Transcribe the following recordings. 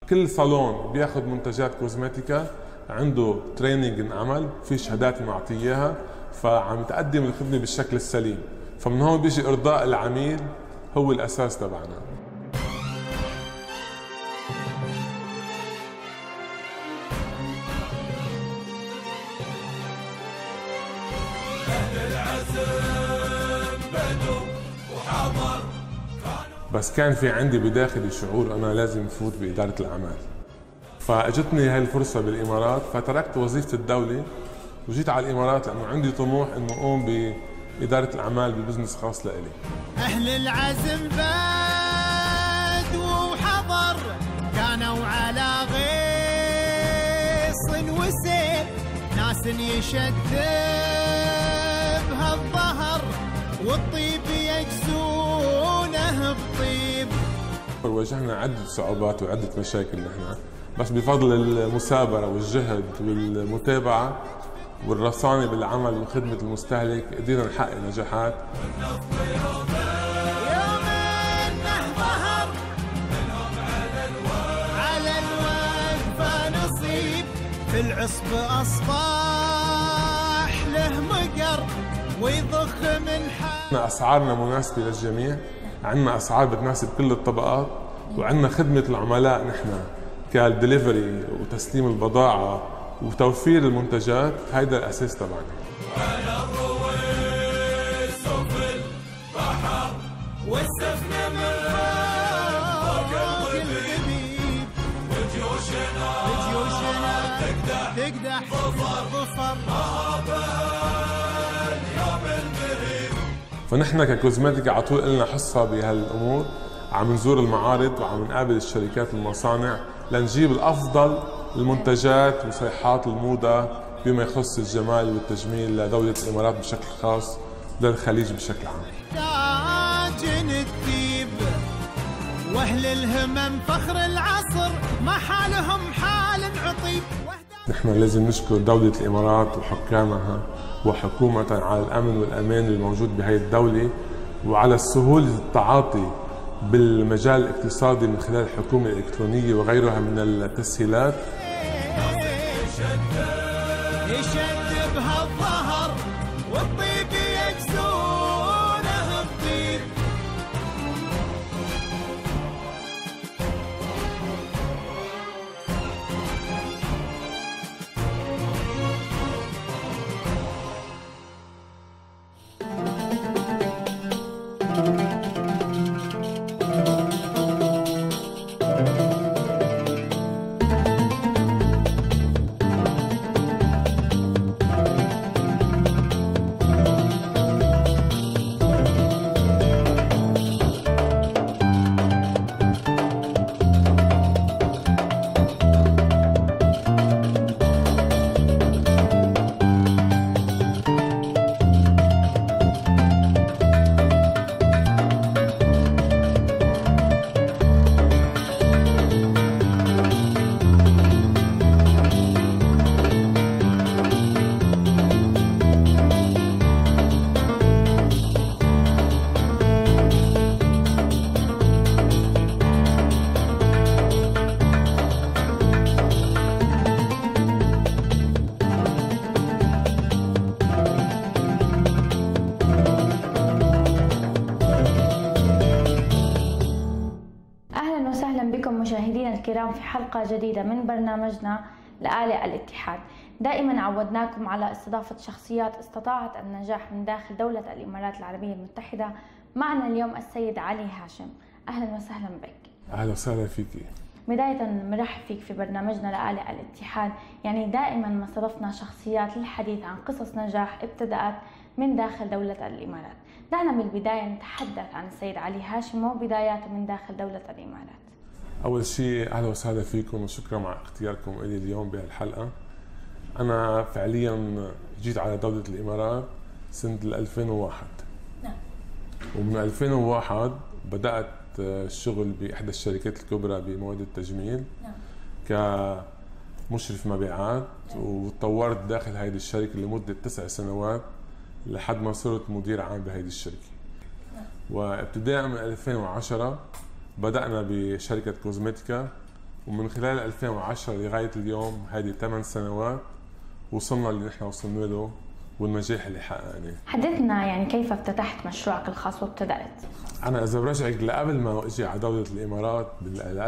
كل صالون بياخذ منتجات كوزمتيكا عنده تريننج انعمل، في شهادات معطيه اياها، فعم تقدم الخدمه بالشكل السليم. فمن هون بيجي ارضاء العميل هو الاساس تبعنا. بس كان في عندي بداخلي شعور أنا لازم أفوت بإدارة الأعمال، فأجتني هاي الفرصة بالإمارات، فتركت وظيفة الدولة وجيت على الإمارات لأنه عندي طموح إنه أقوم بإدارة الأعمال ببزنس خاص لإلي. أهل العزم باد وحضر كانوا على غيص وسيل، ناس يشذبها الظهر والطيب يجزونه بطيب. واجهنا عدة صعوبات وعدة مشاكل نحن، بس بفضل المثابرة والجهد والمتابعة والرصانة بالعمل وخدمة المستهلك قدرنا نحقق نجاحات. في العصب أصباح له مقر ويضخ من حال. أسعارنا مناسبة للجميع، عندنا أسعار بتناسب كل الطبقات، وعندنا خدمة العملاء نحن كالدليفري وتسليم البضاعة وتوفير المنتجات، هيدا الأساس تبعنا. على الرويس وفي البحر والسفن من فوق الغبيب، وجيوشنا تقدح ظفر يوم القريب. فنحن ككوزمتيكا على طول لنا حصة بهالأمور، عم نزور المعارض وعم نقابل الشركات والمصانع لنجيب الأفضل المنتجات وصيحات الموضة بما يخص الجمال والتجميل لدولة الإمارات بشكل خاص وللخليج بشكل عام. تاجن الديب واهل الهمم فخر العصر ما حالهم حال عطيب. نحن لازم نشكر دولة الإمارات وحكامها وحكومة على الأمن والأمان الموجود بهي الدولة، وعلى سهولة التعاطي بالمجال الاقتصادي من خلال الحكومة الإلكترونية وغيرها من التسهيلات. يشدبها الظهر والطيب يجزونه الطيب. مشاهدينا الكرام في حلقة جديدة من برنامجنا لآلئ الاتحاد. دائما عودناكم على استضافة شخصيات استطاعت النجاح من داخل دولة الإمارات العربية المتحدة. معنا اليوم السيد علي هاشم، أهلا وسهلا بك. أهلا وسهلا فيكي. بداية بنرحب فيك في برنامجنا لآلئ الاتحاد. يعني دائما ما استضفنا شخصيات للحديث عن قصص نجاح ابتدأت من داخل دولة الإمارات. دعنا بالبداية نتحدث عن السيد علي هاشم وبداياته من داخل دولة الإمارات. أول شيء أهلا وسهلا فيكم وشكرا على اختياركم إلي اليوم بهالحلقة. أنا فعليا جيت على دولة الإمارات سنة 2001. نعم. ومن 2001 بدأت الشغل بإحدى الشركات الكبرى بمواد التجميل. نعم. كمشرف مبيعات. نعم. وتطورت داخل هذه الشركة لمدة 9 سنوات لحد ما صرت مدير عام بهذه الشركة. نعم. وابتداء من 2010 بدأنا بشركة كوزمتيكا ومن خلال 2010 لغاية اليوم هذه 8 سنوات وصلنا اللي نحن وصلنا له والنجاح اللي حققناه. حدثنا يعني كيف افتتحت مشروعك الخاص وابتدأت؟ أنا إذا برجعك لقبل ما أجي على دولة الإمارات بال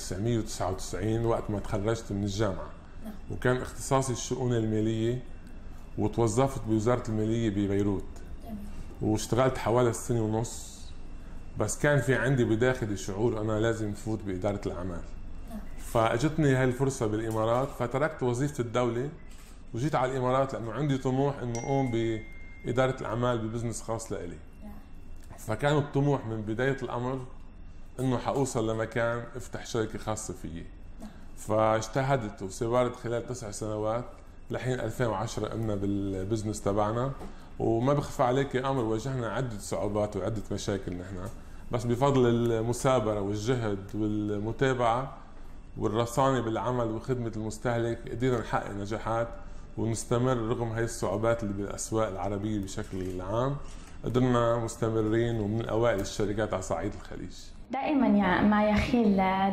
1999 وقت ما تخرجت من الجامعة، وكان اختصاصي الشؤون المالية، وتوظفت بوزارة المالية ببيروت واشتغلت حوالي سنة ونص. بس كان في عندي بداخلي شعور أنا لازم أفوت بإدارة الأعمال، فأجتني هاي الفرصة بالإمارات، فتركت وظيفة الدولة وجيت على الإمارات لأنه عندي طموح إنه أقوم بإدارة الأعمال ببزنس خاص لإلي. فكان الطموح من بداية الأمر إنه حأوصل لمكان أفتح شركة خاصة فيي. فاجتهدت وسبارت خلال 9 سنوات لحين 2010 قمنا بالبزنس تبعنا. وما بخفى عليك يا أمر، واجهنا عدة صعوبات وعدة مشاكل نحن، بس بفضل المثابرة والجهد والمتابعة والرصانة بالعمل وخدمة المستهلك قدرنا نحقق نجاحات ونستمر رغم هاي الصعوبات اللي بالأسواق العربية بشكل عام. قدرنا مستمرين ومن أوائل الشركات على صعيد الخليج. دائما يعني ما يخيل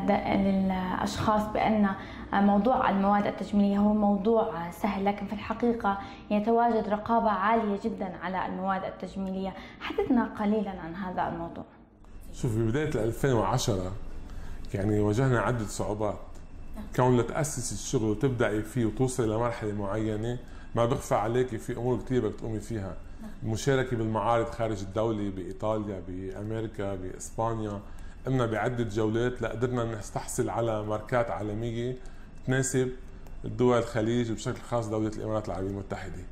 للأشخاص بأن موضوع المواد التجميلية هو موضوع سهل، لكن في الحقيقة يتواجد رقابة عالية جدا على المواد التجميلية. حدثنا قليلا عن هذا الموضوع. شوف، ببداية 2010 يعني واجهنا عدة صعوبات. كون لتأسس الشغل وتبدأي فيه وتوصل لمرحلة معينة، ما بخفى عليك في أمور كثير بدك تقومي فيها. المشاركة بالمعارض خارج الدولة بإيطاليا، بأمريكا، بإسبانيا، قمنا بعدة جولات لقدرنا نستحصل على ماركات عالمية تناسب الدول الخليج وبشكل خاص دولة الإمارات العربية المتحدة.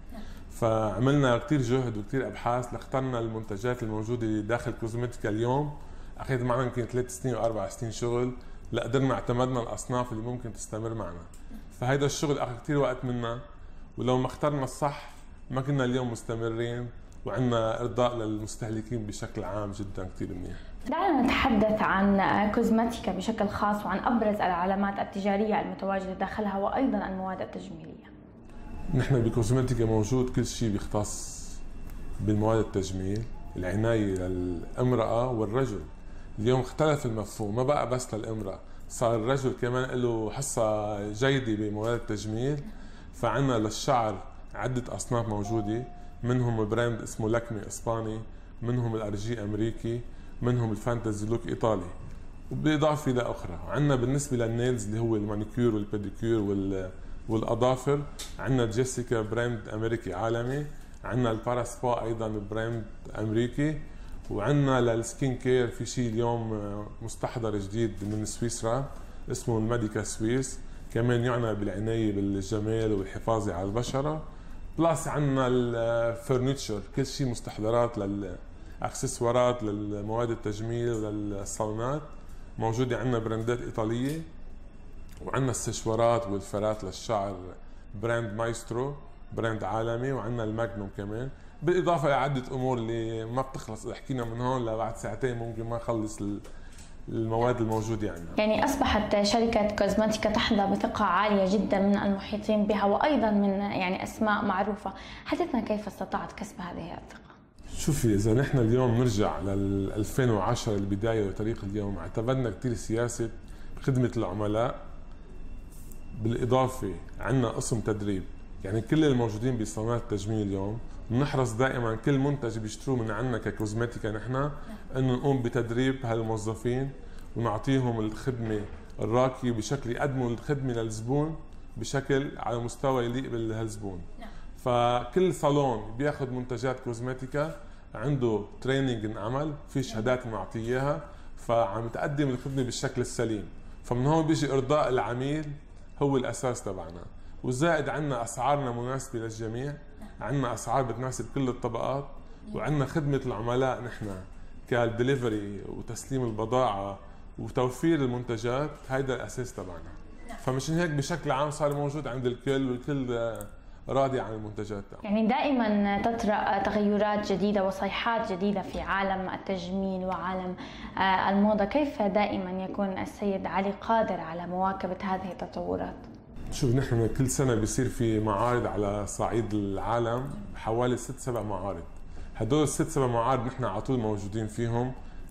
فعملنا كثير جهد وكثير أبحاث لاخترنا المنتجات الموجودة داخل كوزمتيكا اليوم. أخذت معنا يمكن 3 سنين و4 سنين شغل لقدرنا اعتمدنا الأصناف اللي ممكن تستمر معنا. فهيدا الشغل أخذ كثير وقت منا، ولو ما اخترنا الصح ما كنا اليوم مستمرين وعندنا إرضاء للمستهلكين بشكل عام جدا كثير منيح. دعنا نتحدث عن كوزمتيكا بشكل خاص وعن أبرز العلامات التجارية المتواجدة داخلها وأيضا المواد التجميلية. نحن بكوزمتيكا موجود كل شيء بيختص بالمواد التجميل، العناية للامرأة والرجل. اليوم اختلف المفهوم، ما بقى بس للامرأة، صار الرجل كمان له حصة جيدة بمواد التجميل. فعنا للشعر عدة أصناف موجودة، منهم براند اسمه لاكمي إسباني، منهم الأرجي أمريكي، منهم الفانتازي لوك إيطالي، وبإضافة إلى أخرى. عنا بالنسبة للنيلز اللي هو المانيكير والبيديكير والأظافر، عنا جيسيكا براند أمريكي عالمي، عنا الباراسبا أيضا براند أمريكي، وعنا للسكين كير في شيء اليوم مستحضر جديد من سويسرا اسمه الميديكا سويس، كمان يعنى بالعناية بالجمال والحفاظ على البشرة. بلاس عنا الفرنيتشر، كل شيء مستحضرات للأكسسوارات للمواد التجميل وللصالونات موجودة. عنا براندات إيطالية، وعنا السشوارات والفرات للشعر براند مايسترو براند عالمي، وعنا الماجنوم كمان، بالإضافة لعدة أمور اللي ما بتخلص. إذا حكينا من هون لبعد ساعتين ممكن ما نخلص المواد الموجودة عندنا. يعني أصبحت شركة كوزمتيكا تحظى بثقة عالية جدا من المحيطين بها وأيضا من يعني أسماء معروفة. حدثنا كيف استطاعت كسب هذه الثقة؟ شوفي، إذا نحن اليوم نرجع لل 2010 البداية وطريق اليوم، اعتمدنا كثير سياسة خدمة العملاء. بالإضافة عندنا قسم تدريب، يعني كل الموجودين بصالونات التجميل اليوم بنحرص دائما كل منتج بيشتروه من عندنا ككوزمتيكا نحن انه نقوم بتدريب هالموظفين ونعطيهم الخدمه الراقيه بشكل يقدموا الخدمه للزبون بشكل على مستوى يليق بالزبون. فكل صالون بياخذ منتجات كوزمتيكا عنده تريننج انعمل، في شهادات بنعطيه اياها، فعم تقدم الخدمه بالشكل السليم. فمن هون بيجي ارضاء العميل هو الاساس تبعنا. وزائد عندنا اسعارنا مناسبه للجميع، عندنا اسعار بتناسب كل الطبقات، وعندنا خدمه العملاء نحن كالدليفري وتسليم البضاعه وتوفير المنتجات، هيدا الاساس تبعنا. فمشان هيك بشكل عام صار موجود عند الكل والكل راضي عن المنتجات تبعنا. يعني دائما تطرأ تغيرات جديده وصيحات جديده في عالم التجميل وعالم الموضه، كيف دائما يكون السيد علي قادر على مواكبه هذه التطورات؟ شوف، نحن كل سنة بيصير في معارض على صعيد العالم، حوالي 6-7 معارض. هدول ال6-7 معارض نحن على طول موجودين فيهم،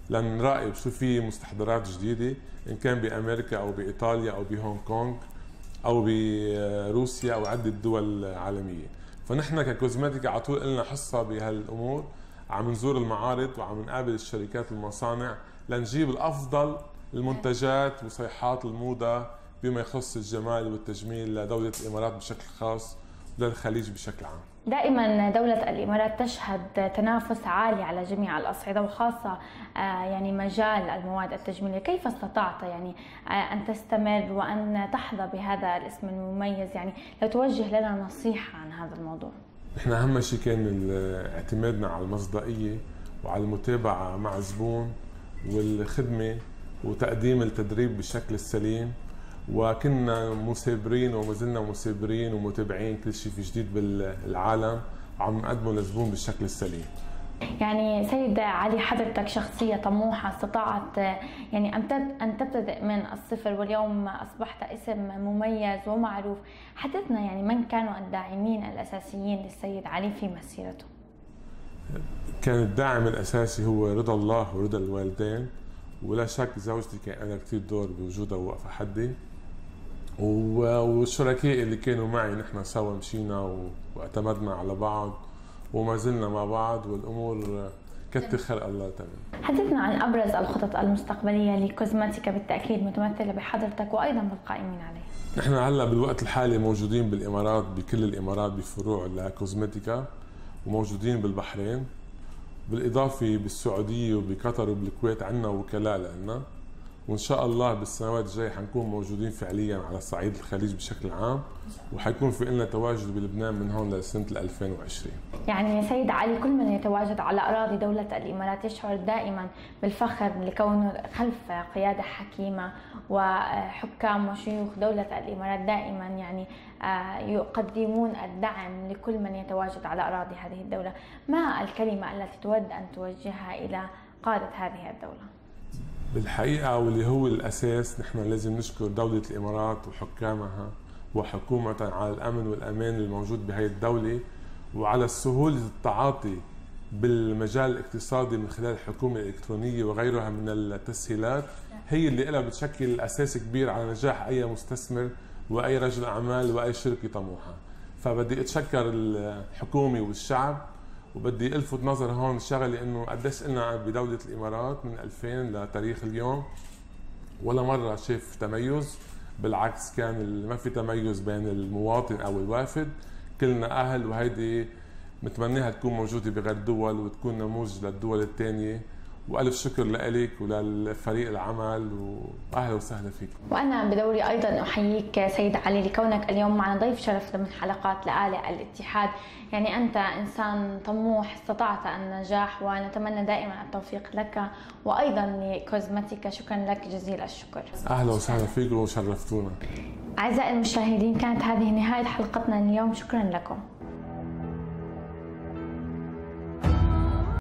لنراقب شو في مستحضرات جديدة إن كان بأمريكا أو بإيطاليا أو بهونغ كونغ أو بروسيا أو عدة دول عالمية. فنحن ككوزماتيكا على طول لنا حصة بهالأمور، عم نزور المعارض وعم نقابل الشركات والمصانع لنجيب الأفضل المنتجات وصيحات الموضة بما يخص الجمال والتجميل لدولة الإمارات بشكل خاص وللخليج بشكل عام. دائما دولة الإمارات تشهد تنافس عالي على جميع الأصعدة وخاصة يعني مجال المواد التجميلية. كيف استطعت يعني أن تستمر وأن تحظى بهذا الاسم المميز؟ يعني لو توجه لنا نصيحة عن هذا الموضوع. نحن أهم شيء كان اعتمادنا على المصداقية وعلى المتابعة مع الزبون والخدمة وتقديم التدريب بالشكل السليم، وكنا مثابرين وما زلنا مثابرين ومتابعين كل شيء في جديد بالعالم عم نقدمه للزبون بالشكل السليم. يعني سيد علي، حضرتك شخصية طموحة استطاعت يعني أن تبتدئ من الصفر واليوم أصبحت اسم مميز ومعروف. حدثنا يعني من كانوا الداعمين الأساسيين للسيد علي في مسيرته؟ كان الداعم الأساسي هو رضا الله ورضا الوالدين، ولا شك زوجتي كان لها كثير دور بوجودها ووقفة حدي، والشركاء اللي كانوا معي نحن سوا مشينا واعتمدنا على بعض وما زلنا مع بعض والامور كتر خير الله تمام. حدثنا عن ابرز الخطط المستقبليه لكوزماتيكا، بالتاكيد متمثله بحضرتك وايضا بالقائمين عليه. نحن هلا بالوقت الحالي موجودين بالامارات، بكل الامارات بفروع لكوزماتيكا، وموجودين بالبحرين، بالاضافه بالسعوديه وبقطر وبالكويت عندنا وكلاء لنا، وان شاء الله بالسنوات الجايه حنكون موجودين فعليا على صعيد الخليج بشكل عام، وحيكون في لنا تواجد بلبنان من هون لسنه 2020. يعني سيد علي، كل من يتواجد على اراضي دوله الامارات يشعر دائما بالفخر لكونه خلف قياده حكيمه، وحكام وشيوخ دوله الامارات دائما يعني يقدمون الدعم لكل من يتواجد على اراضي هذه الدوله. ما الكلمه التي تود ان توجهها الى قاده هذه الدوله؟ بالحقيقة واللي هو الأساس، نحن لازم نشكر دولة الإمارات وحكامها وحكومة على الأمن والأمان الموجود بهي الدولة، وعلى سهولة التعاطي بالمجال الاقتصادي من خلال الحكومة الإلكترونية وغيرها من التسهيلات، هي اللي لها بتشكل أساس كبير على نجاح أي مستثمر وأي رجل أعمال وأي شركة طموحة. فبدي أتشكر الحكومة والشعب، وبدي الفت نظر هون شغله انه قديش قلنا بدوله الامارات من 2000 لتاريخ اليوم ولا مره شاف تميز، بالعكس كان ما في تميز بين المواطن او الوافد، كلنا اهل، وهيدي متمناها تكون موجوده بغير الدول وتكون نموذج للدول الثانيه. والف شكر لك وللفريق العمل، واهلا وسهلا فيك. وانا بدوري ايضا احييك سيد علي لكونك اليوم معنا ضيف شرف ضمن حلقات لآلئ الاتحاد. يعني انت انسان طموح، استطعت النجاح، ونتمنى دائما التوفيق لك وايضا لكوزماتيكا. شكرا لك جزيل الشكر. اهلا وسهلا فيكم وشرفتونا. اعزائي المشاهدين، كانت هذه نهايه حلقتنا اليوم، شكرا لكم.